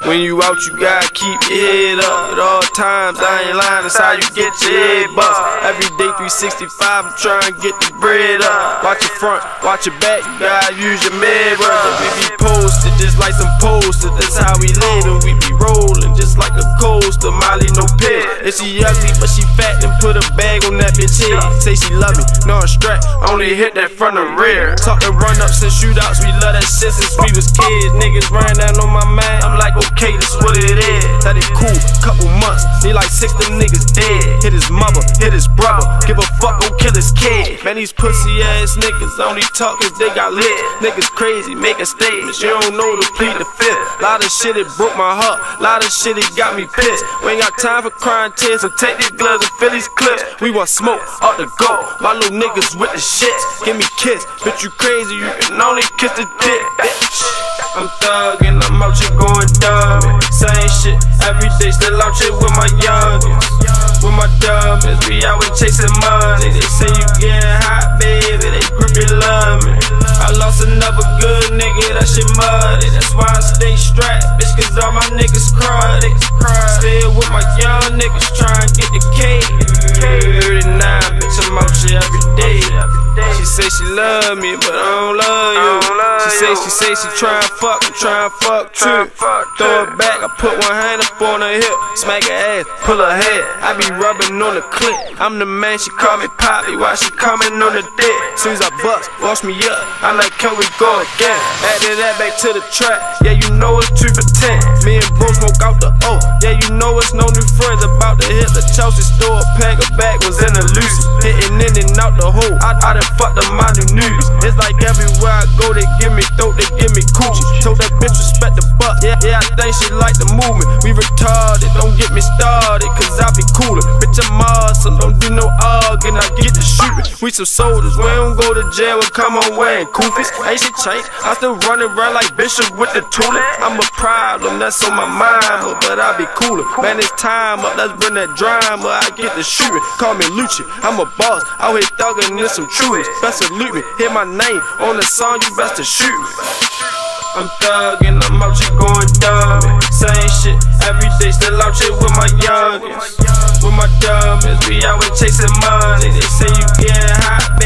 When you out, you gotta keep your head up at all times. I ain't lying, that's how you get your head bust. Every day 365, I'm trying to get the bread up. Watch your front, watch your back, you gotta use your mirror. We be posted just like some posters, that's how we live. And we be rolling just like a coaster. Molly no pill, and she ugly but she fat, and put a bag on that bitch head. Say she love me, no I'm strapped, only hit that front and rear. Talking run-ups and shootouts, we love that shit since we was kids. Niggas ran down on my man, I'm like okay, this what it is. That it cool, couple months, need like 6 them niggas dead. Hit his mother, hit his brother, give a fuck, gon' kill his kid. Man, these pussy ass niggas only talk cause they got lit. Niggas crazy, making statements, you don't know to plead the fifth. Lot of shit, it broke my heart, lot of shit, it got me pissed. We ain't got time for crying tears, so take these gloves and fill these clips. We want smoke, up the go, my little niggas with the shits. Give me kiss, bitch you crazy, you can only kiss the dick, bitch. I'm thuggin', I'm out here going dumb. Same shit, every day, still out here with my youngins. With my dummies, we always chasing money. They say you getting hot, baby, they grip your love me. I lost another good nigga, that shit muddy. That's why I stay strapped, bitch, cause all my niggas cruddy. Still with my young niggas, trying to get the cake. 39, bitch, I'm out here every day. She say she love me, but I don't love you. She say she tryna fuck, I'm tryna fuck too. Throw it back, I put one hand up on her hip, smack her ass, pull her head. I be rubbing on the clip. I'm the man, she call me Poppy, while she coming on the dick. Soon as I bust, wash me up, I'm like, can we go again? Added that back to the track, yeah, you know it's 2 for 10. Me and bro smoke out the O, yeah, you know it's no new friends. About to hit the Chelsea store, pack a bag, was in a Lucy. Hitting in and out the hole, I done fucked up my new news. It's like everywhere I go, they give me throat, they give me coochie. Told that bitch respect the buck, yeah, I think she like the movement. We retarded, don't get me started, cause I be cooler. Bitch, I'm awesome, don't do no arguing, I get to shooting. We some soldiers, we don't go to jail, we come on wearing koofies. Ain't shit changed, I still running around like Bishop with the tulip. I'm a problem, that's on my mind, but I be cooler. Man, it's time up, let's bring that drama, I get to shooting. Call me Lucci, I'm a boss, out here thugging in some truths. Best salute me, hear my name on the song, you best to shoot me. I'm thuggin', I'm out here going dumb. Same shit, every day, still out here with my youngins. With my dummies, we always chasing money. They say you getting hot,